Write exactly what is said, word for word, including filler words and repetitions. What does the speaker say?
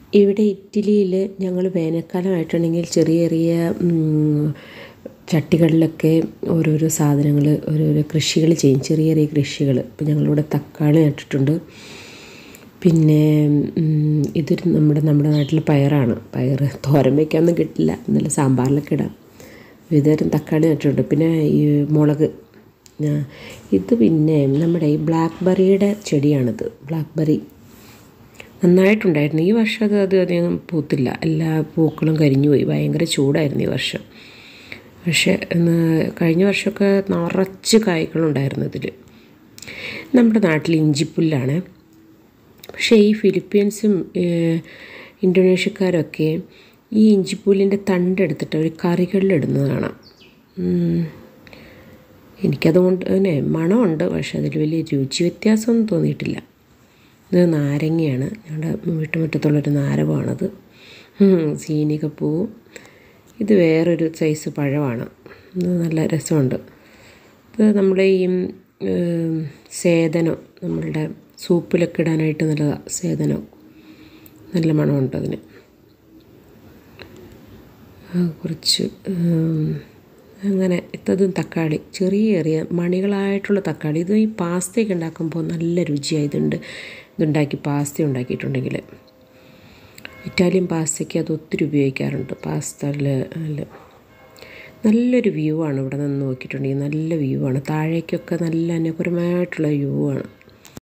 ഇവിടെ ഇറ്റലിയിൽ ഞങ്ങൾ വേനൽക്കാലമായിട്ടുണ്ടെങ്കിൽ ചെറിയ ചെറിയ ചട്ടികളിലൊക്കെ ഓരോരോ സാധനങ്ങൾ ഓരോരോ കൃഷികൾ ചെയ്യും, ചെറിയ ചെറിയ കൃഷികൾ. ഇപ്പം ഞങ്ങളിവിടെ തക്കാളി നട്ടിട്ടുണ്ട്. പിന്നെ ഇതൊരു നമ്മുടെ നമ്മുടെ നാട്ടിൽ പയറാണ്. പയർ തോരൻ വയ്ക്കാനൊന്നും കിട്ടില്ല, എന്നാലും സാമ്പാറിലൊക്കെ ഇടാം. വിധതരം തക്കാളി നട്ടിട്ടുണ്ട്. പിന്നെ ഈ മുളക്, ഇത് പിന്നെ നമ്മുടെ ഈ ബ്ലാക്ക് ബെറിയുടെ ചെടിയാണിത്. ബ്ലാക്ക് ബെറി നന്നായിട്ടുണ്ടായിരുന്നു. ഈ വർഷം അത് അത് അധികം പൂത്തില്ല, എല്ലാ പൂക്കളും കരിഞ്ഞു പോയി. ഭയങ്കര ചൂടായിരുന്നു ഈ വർഷം. പക്ഷേ കഴിഞ്ഞ വർഷമൊക്കെ നിറച്ച് കായ്കളുണ്ടായിരുന്നു ഇതിൽ. നമ്മുടെ നാട്ടിൽ ഇഞ്ചിപ്പുല്ലാണ്. പക്ഷേ ഈ ഫിലിപ്പീൻസും ഇന്തോനേഷ്യക്കാരൊക്കെ ഈ ഇഞ്ചിപ്പുല്ലിൻ്റെ തണ്ടെടുത്തിട്ട് ഒരു കറികളിലിടുന്നത് കാണാം. എനിക്കതുകൊണ്ട് തന്നെ മണമുണ്ട്, പക്ഷേ അതിൽ വലിയ രുചി വ്യത്യാസമൊന്നും തോന്നിയിട്ടില്ല. ഇത് നാരങ്ങയാണ്, ഞങ്ങളുടെ വീട്ടുമുറ്റത്തുള്ളൊരു നാരകമാണത്. സീനികപ്പൂവും. ഇത് വേറൊരു സൈസ് പഴമാണ്, ഇത് നല്ല രസമുണ്ട്. ഇത് നമ്മുടെ ഈ സേതനം, നമ്മളുടെ സൂപ്പിലൊക്കെ ഇടാനായിട്ട് നല്ലതാണ്. സേതനം നല്ല മണമുണ്ട് അതിന്. കുറച്ച് അങ്ങനെ ഇത്തതും തക്കാളി, ചെറിയ ചെറിയ മണികളായിട്ടുള്ള തക്കാളി. ഇത് ഈ പാസ്തയൊക്കെ ഉണ്ടാക്കുമ്പോൾ നല്ല രുചിയായതുണ്ട്. ഇതുണ്ടാക്കി പാസ്ത ഉണ്ടാക്കിയിട്ടുണ്ടെങ്കിൽ ഇറ്റാലിയൻ പാസ്തയ്ക്ക് അത് ഒത്തിരി ഉപയോഗിക്കാറുണ്ട്. പാസ്തയിൽ നല്ലൊരു വ്യൂ ആണ്. ഇവിടെ നിന്ന് നോക്കിയിട്ടുണ്ടെങ്കിൽ നല്ല വ്യൂ ആണ്. താഴേക്കൊക്കെ നല്ല അനുകൂലമായിട്ടുള്ള വ്യൂ ആണ്.